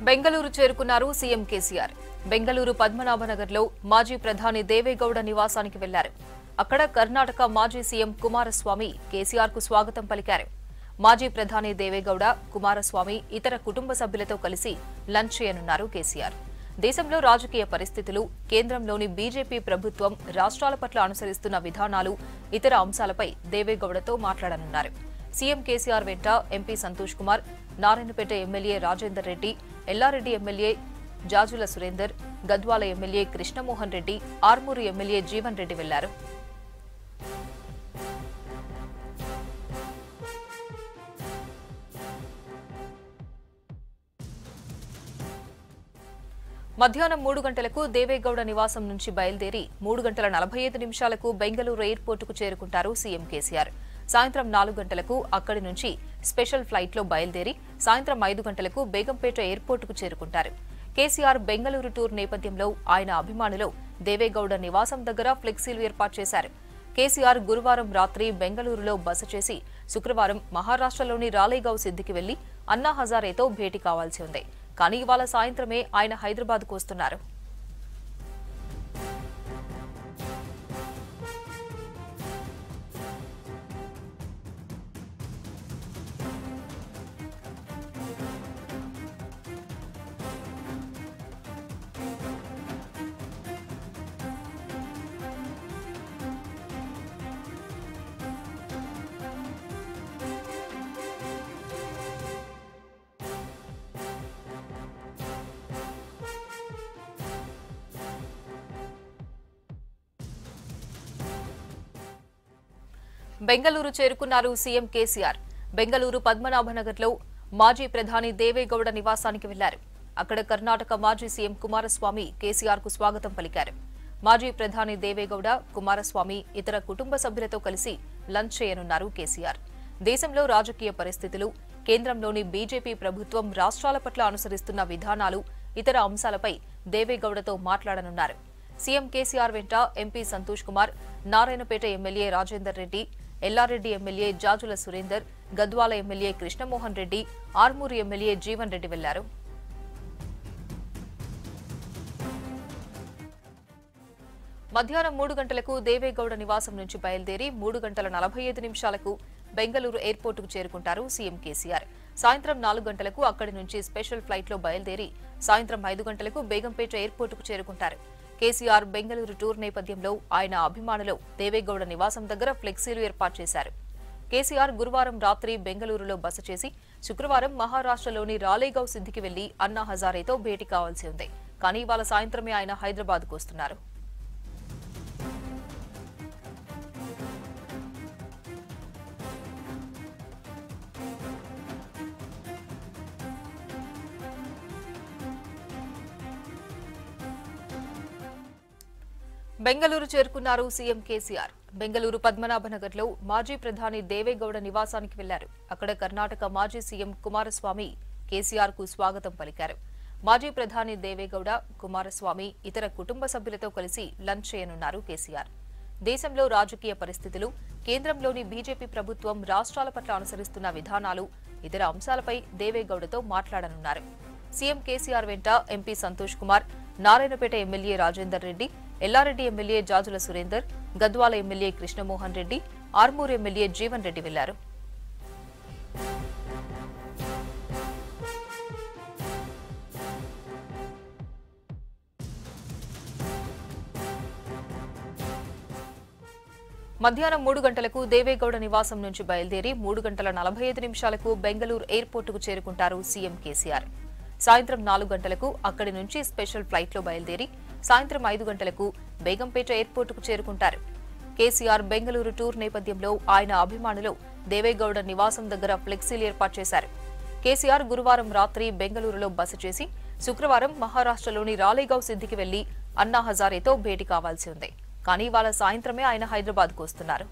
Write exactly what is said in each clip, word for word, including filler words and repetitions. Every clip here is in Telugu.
బెంగళూరు చేరుకున్నారు సీఎం కేసీఆర్. బెంగళూరు పద్మనాభనగర్లో మాజీ ప్రధాని దేవేగౌడ నివాసానికి వెళ్లారు. అక్కడ కర్ణాటక మాజీ సీఎం కుమారస్వామి కేసీఆర్ కు స్వాగతం పలికారు. మాజీ ప్రధాని దేవేగౌడ, కుమారస్వామి ఇతర కుటుంబ సభ్యులతో కలిసి లంచ్ చేయనున్నారు కేసీఆర్. దేశంలో రాజకీయ పరిస్థితులు, కేంద్రంలోని బీజేపీ ప్రభుత్వం రాష్ట్రాల పట్ల అనుసరిస్తున్న విధానాలు, ఇతర అంశాలపై దేవేగౌడతో మాట్లాడనున్నారు. సీఎం కేసీఆర్ వెంట MP Santosh Kumar, Narayanpet MLA Rajender Reddy, Yellareddy MLA Jajula Surender, Gadwal MLA Krishnamohan Reddy, Armoor MLA Jeevan Reddy వెళ్లారు. మధ్యాహ్నం మూడు గంటలకు దేవేగౌడ నివాసం నుంచి బయలుదేరి మూడు గంటల నలభై ఐదు నిమిషాలకు బెంగళూరు ఎయిర్పోర్టుకు చేరుకుంటారు సీఎం కేసీఆర్. సాయంత్రం నాలుగు గంటలకు అక్కడి నుంచి స్పెషల్ ఫ్లైట్లో బయలుదేరి సాయంత్రం ఐదు గంటలకు బేగంపేట ఎయిర్పోర్టుకు చేరుకుంటారు. కేసీఆర్ బెంగళూరు టూర్ నేపథ్యంలో ఆయన అభిమానులు దేవేగౌడ నివాసం దగ్గర ఫ్లెక్సీలు ఏర్పాటు చేశారు. కేసీఆర్ గురువారం రాత్రి బెంగళూరులో బస చేసి శుక్రవారం మహారాష్ట్రలోని రాలేగావ్ సిద్దికి వెళ్లి అన్నా హజారేతో భేటీ కావాల్సి ఉంది. కానీ ఇవాళ సాయంత్రమే ఆయన హైదరాబాద్కు వస్తున్నారు. బెంగళూరు చేరుకున్నారు సీఎం కేసీఆర్. బెంగళూరు పద్మనాభనగర్లో మాజీ ప్రధాని దేవేగౌడ నివాసానికి వెళ్లారు. అక్కడ కర్ణాటక మాజీ సీఎం కుమారస్వామి కేసీఆర్ కు స్వాగతం పలికారు. మాజీ ప్రధాని దేవేగౌడ, కుమారస్వామి ఇతర కుటుంబ సభ్యులతో కలిసి లంచ్ చేయనున్నారు కేసీఆర్. దేశంలో రాజకీయ పరిస్థితులు, కేంద్రంలోని బీజేపీ ప్రభుత్వం రాష్ట్రాల పట్ల అనుసరిస్తున్న విధానాలు, ఇతర అంశాలపై దేవేగౌడతో మాట్లాడనున్నారు. సీఎం కేసీఆర్ వెంట MP Santosh Kumar, Narayanpet MLA Rajender Reddy, Yellareddy MLA Jajula Surender, Gadwal MLA Krishnamohan Reddy, Armoor MLA Jeevan Reddy వెళ్లారు. మధ్యాహ్నం మూడు గంటలకు దేవేగౌడ నివాసం నుంచి బయలుదేరి మూడు గంటల నలభై ఐదు నిమిషాలకు బెంగళూరు ఎయిర్పోర్టుకు చేరుకుంటారు సీఎం కేసీఆర్. సాయంత్రం నాలుగు గంటలకు అక్కడి నుంచి స్పెషల్ ఫ్లైట్లో బయలుదేరి సాయంత్రం ఐదు గంటలకు బేగంపేట ఎయిర్పోర్టుకు చేరుకుంటారు. కేసీఆర్ బెంగళూరు టూర్ నేపథ్యంలో ఆయన అభిమానులు దేవేగౌడ నివాసం దగ్గర ఫ్లెక్సీలు ఏర్పాటు చేశారు. కేసీఆర్ గురువారం రాత్రి బెంగళూరులో బస చేసి శుక్రవారం మహారాష్ట్రలోని రాలేగావ్ సిద్దికి వెళ్లి అన్నా హజారేతో భేటీ కావాల్సి ఉంది. కానీ ఇవాళ సాయంత్రమే ఆయన హైదరాబాద్కు వస్తున్నారు. బెంగళూరు చేరుకున్నారు సీఎం కేసీఆర్. బెంగళూరు పద్మనాభనగర్లో మాజీ ప్రధాని దేవేగౌడ నివాసానికి వెళ్లారు. అక్కడ కర్ణాటక మాజీ సీఎం కుమారస్వామి కేసీఆర్ కు స్వాగతం పలికారు. మాజీ ప్రధాని దేవేగౌడ, కుమారస్వామి ఇతర కుటుంబ సభ్యులతో కలిసి లంచ్ చేయనున్నారు కేసీఆర్. దేశంలో రాజకీయ పరిస్థితులు, కేంద్రంలోని బీజేపీ ప్రభుత్వం రాష్ట్రాల పట్ల అనుసరిస్తున్న విధానాలు, ఇతర అంశాలపై దేవేగౌడతో మాట్లాడనున్నారు. సీఎం కేసీఆర్ వెంట MP Santosh Kumar, Narayanpet MLA Rajender Reddy, Yellareddy MLA Jajula Surender, Gadwal MLA Krishnamohan Reddy, Armoor MLA Jeevan Reddy వెళ్లారు. మధ్యాహ్నం మూడు గంటలకు దేవేగౌడ నివాసం నుంచి బయలుదేరి మూడు గంటల నలభై ఐదు నిమిషాలకు బెంగళూరు ఎయిర్పోర్టుకు చేరుకుంటారు సీఎం కేసీఆర్. సాయంత్రం నాలుగు గంటలకు అక్కడి నుంచి స్పెషల్ ఫ్లైట్లో బయలుదేరి సాయంత్రం ఐదు గంటలకు బేగంపేట ఎయిర్పోర్టుకు చేరుకుంటారు. కేసీఆర్ బెంగళూరు టూర్ నేపథ్యంలో ఆయన అభిమానులు దేవేగౌడ నివాసం దగ్గర ఫ్లెక్సీలు ఏర్పాటు చేశారు. కేసీఆర్ గురువారం రాత్రి బెంగళూరులో బస చేసి శుక్రవారం మహారాష్ట్రలోని రాలేగావ్ సిద్దికి వెళ్లి అన్నా హజారేతో భేటీ కావాల్సి ఉంది. కానీ ఇవాళ సాయంత్రమే ఆయన హైదరాబాద్కు వస్తున్నారు.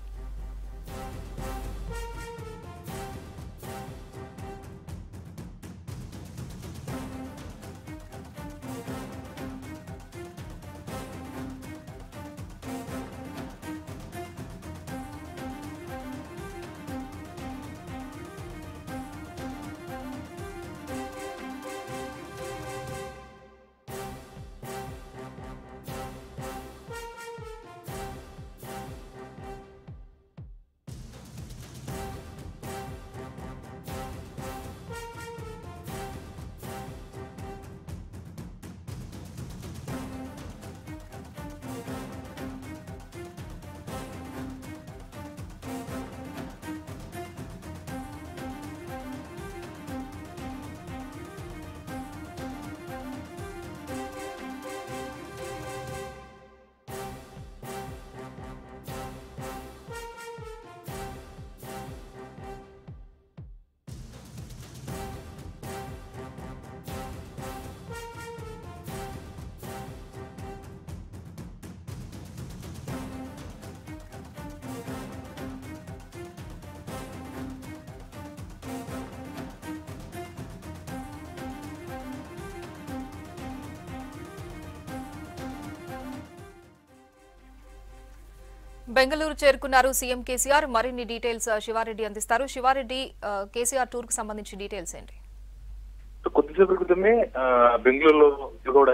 బెంగళూరు చేరుకున్నారు సీఎం కేసీఆర్. మరిన్ని డీటెయిల్స్ శివారెడ్డి అందిస్తారు. శివారెడ్డి, కేసీఆర్ టూర్ కు సంబంధించి డీటెయిల్స్ ఏంటి? కొద్దిసేపు క్రితమే బెంగళూరులో కూడా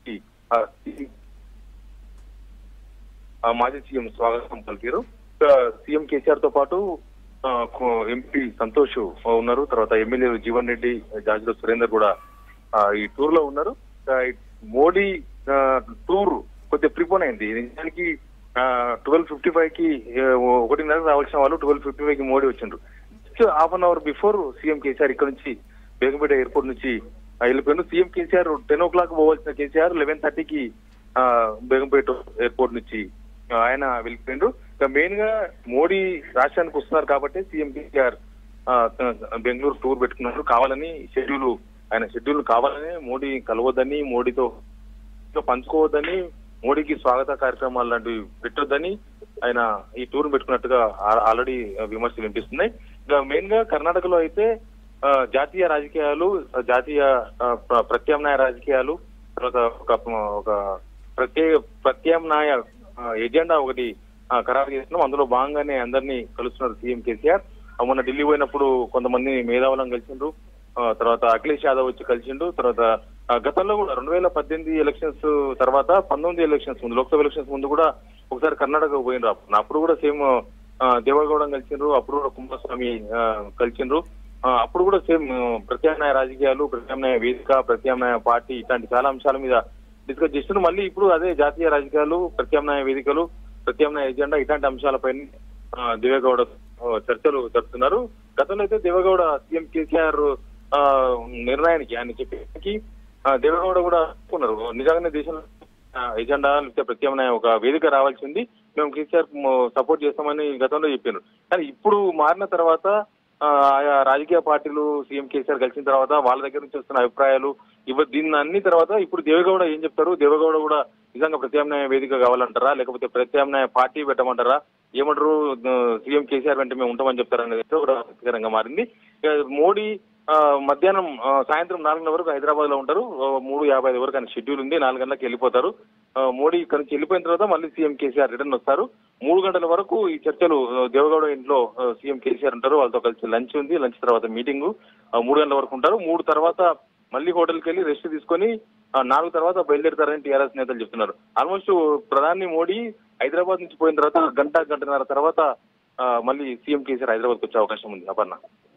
మాజీ సీఎం స్వాగతం పలికారు. సీఎం కేసీఆర్ తో పాటు ఎంపీ సంతోష్ ఉన్నారు, తర్వాత ఎమ్మెల్యేలు జీవన్ రెడ్డి, జాజుల సురేందర్ కూడా ఈ టూర్ లో ఉన్నారు. మోడీ టూర్ కొద్దిగా ప్రిపోన్ అయింది. నిజానికి ట్వెల్వ్ ఫిఫ్టీ ఫైవ్ కి ఒకటిన్నర రావాల్సిన వాళ్ళు ట్వెల్వ్ ఫిఫ్టీ ఫైవ్ కి మోడీ వచ్చిండ్రు. Just half an hour before CM KCR ఇక్కడ నుంచి బేగంపేట ఎయిర్పోర్ట్ నుంచి వెళ్ళిపోయారు. CM KCR ten o'clock పోవాల్సిన కేసీఆర్ లెవెన్ థర్టీకి బేగంపేట ఎయిర్పోర్ట్ నుంచి ఆయన వెళ్ళిపోయిండ్రు. మెయిన్ గా మోడీ రాష్ట్రానికి వస్తున్నారు కాబట్టి సీఎం కేసీఆర్ బెంగళూరు టూర్ పెట్టుకున్నారు. కావాలని షెడ్యూల్ ఆయన షెడ్యూల్ కావాలని మోడీ కలవద్దని, మోడీతో పంచుకోవద్దని, మోడీకి స్వాగత కార్యక్రమాలు లాంటివి పెట్టొద్దని ఆయన ఈ టూర్ పెట్టుకున్నట్టుగా ఆల్రెడీ విమర్శలు వినిపిస్తున్నాయి. ఇంకా మెయిన్ గా కర్ణాటకలో అయితే జాతీయ రాజకీయాలు, జాతీయ ప్రత్యామ్నాయ రాజకీయాలు, తర్వాత ఒక ఒక ప్రత్యేక ప్రత్యామ్నాయ ఎజెండా ఒకటి ఖరారు చేస్తున్నాం. అందులో భాగంగానే అందరినీ కలుస్తున్నారు సీఎం కేసీఆర్. మొన్న ఢిల్లీ పోయినప్పుడు కొంతమంది మేధావులను కలిసిండ్రు, తర్వాత అఖిలేష్ యాదవ్ వచ్చి కలిసిండు. తర్వాత గతంలో కూడా రెండు వేల పద్దెనిమిది ఎలక్షన్స్ తర్వాత పంతొమ్మిది ఎలక్షన్స్ ముందు, లోక్సభ ఎలక్షన్స్ ముందు కూడా ఒకసారి కర్ణాటక పోయినరు. అప్పుడు కూడా సేమ్ దేవగౌడం కలిసిండ్రు, అప్పుడు కూడా కుమారస్వామి కలిసిండ్రు. అప్పుడు కూడా సేమ్ ప్రత్యామ్నాయ రాజకీయాలు, ప్రత్యామ్నాయ వేదిక, ప్రత్యామ్నాయ పార్టీ ఇట్లాంటి చాలా అంశాల మీద డిస్కస్ చేస్తున్నారు. మళ్ళీ ఇప్పుడు అదే జాతీయ రాజకీయాలు, ప్రత్యామ్నాయ వేదికలు, ప్రత్యామ్నాయ ఎజెండా ఇట్లాంటి అంశాలపై దేవేగౌడ చర్చలు జరుపుతున్నారు. గతంలో అయితే దేవేగౌడ సీఎం కేసీఆర్ నిర్ణయానికి ఆయన చెప్పేకి దేవేగౌడ కూడా అనుకున్నారు, నిజంగానే దేశంలో ఎజెండా లేకపోతే ప్రత్యామ్నాయ ఒక వేదిక రావాల్సింది, మేము కేసీఆర్ సపోర్ట్ చేస్తామని గతంలో చెప్పారు. కానీ ఇప్పుడు మారిన తర్వాత ఆయా రాజకీయ పార్టీలు సీఎం కేసీఆర్ కలిసిన తర్వాత వాళ్ళ దగ్గర నుంచి వస్తున్న అభిప్రాయాలు ఇవ దీన్ని అన్ని తర్వాత ఇప్పుడు దేవేగౌడ ఏం చెప్తారు, దేవేగౌడ కూడా నిజంగా ప్రత్యామ్నాయ వేదిక కావాలంటారా, లేకపోతే ప్రత్యామ్నాయ పార్టీ పెట్టమంటారా, ఏమంటారు సీఎం కేసీఆర్ వెంట మేము ఉంటామని చెప్తారనేది కూడా ఆసక్తికరంగా మారింది. మోడీ మధ్యాహ్నం సాయంత్రం నాలుగున్నర వరకు హైదరాబాద్ లో ఉంటారు. మూడు యాభై ఐదు వరకు ఆయన షెడ్యూల్ ఉంది, నాలుగు గంటలకు వెళ్ళిపోతారు. మోడీ ఇక్కడ నుంచి వెళ్ళిపోయిన తర్వాత మళ్ళీ సీఎం కేసీఆర్ రిటర్న్ వస్తారు. మూడు గంటల వరకు ఈ చర్చలు దేవగౌడ ఇంట్లో సీఎం కేసీఆర్ ఉంటారు, వాళ్ళతో కలిసి లంచ్ ఉంది, లంచ్ తర్వాత మీటింగ్ మూడు గంటల వరకు ఉంటారు. మూడు తర్వాత మళ్ళీ హోటల్కి వెళ్ళి రెస్ట్ తీసుకొని నాలుగు తర్వాత బయలుదేరుతారని టీఆర్ఎస్ నేతలు చెప్తున్నారు. ఆల్మోస్ట్ ప్రధాని మోడీ హైదరాబాద్ నుంచి పోయిన తర్వాత గంట గంటన్నర తర్వాత మళ్ళీ సీఎం కేసీఆర్ హైదరాబాద్కి వచ్చే అవకాశం ఉంది. అపర్ణ.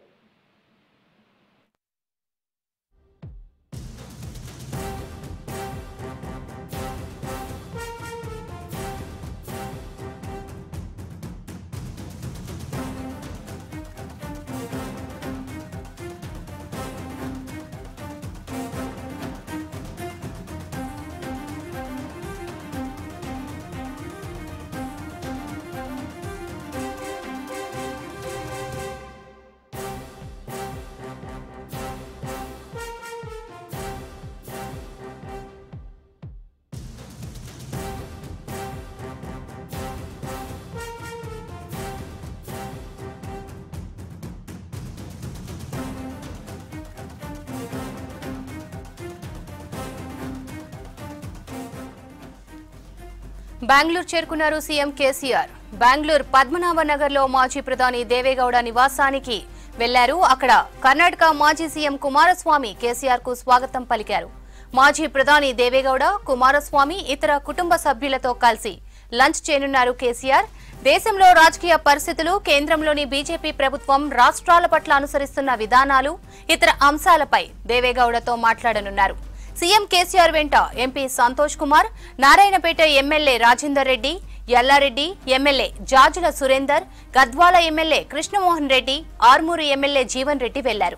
బెంగళూరు చేరుకున్నారు సీఎం కేసీఆర్. బెంగళూరు పద్మనాభ నగర్ లో మాజీ ప్రధాని దేవేగౌడ నివాసానికి వెళ్లారు. అక్కడ కర్ణాటక మాజీ సీఎం కుమారస్వామి కేసీఆర్ కు స్వాగతం పలికారు. మాజీ ప్రధాని దేవేగౌడ, కుమారస్వామి ఇతర కుటుంబ సభ్యులతో కలిసి లంచ్ చేయనున్నారు కేసీఆర్. దేశంలో రాజకీయ పరిస్థితులు, కేంద్రంలోని బీజేపీ ప్రభుత్వం రాష్ట్రాల పట్ల అనుసరిస్తున్న విధానాలు, ఇతర అంశాలపై దేవేగౌడతో మాట్లాడనున్నారు. సీఎం కేసీఆర్ వెంట MP Santosh Kumar, Narayanpet MLA Rajender Reddy, Yellareddy, MLA Jajula Surender, Gadwal MLA Krishnamohan Reddy, Armoor MLA Jeevan Reddy వెళ్లారు.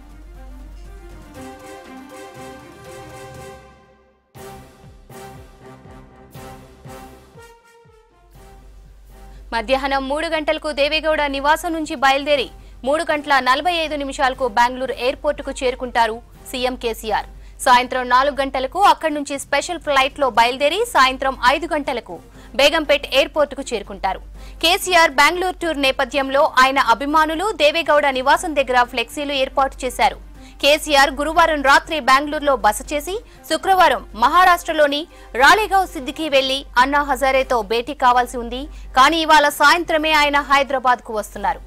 మధ్యాహ్నం మూడు గంటలకు దేవేగౌడ నివాసం నుంచి బయలుదేరి మూడు గంటల నలభై ఐదు నిమిషాలకు బెంగళూరు ఎయిర్పోర్టుకు చేరుకుంటారు సీఎం కేసీఆర్. సాయంత్రం నాలుగు గంటలకు అక్కడి నుంచి స్పెషల్ ఫ్లైట్ లో బయలుదేరి సాయంత్రం ఐదు గంటలకు బేగంపేట్ ఎయిర్పోర్టుకు చేరుకుంటారు. కేసీఆర్ బెంగళూరు టూర్ నేపథ్యంలో ఆయన అభిమానులు దేవేగౌడ నివాసం దగ్గర ఫ్లెక్సీలు ఏర్పాటు చేశారు. కేసీఆర్ గురువారం రాత్రి బెంగళూరులో బస చేసి శుక్రవారం మహారాష్ట్రలోని రాలేగావ్ సిద్దికి వెళ్లి అన్నా హజారేతో భేటీ కావాల్సి ఉంది. కానీ ఇవాళ సాయంత్రమే ఆయన హైదరాబాద్ కు వస్తున్నారు.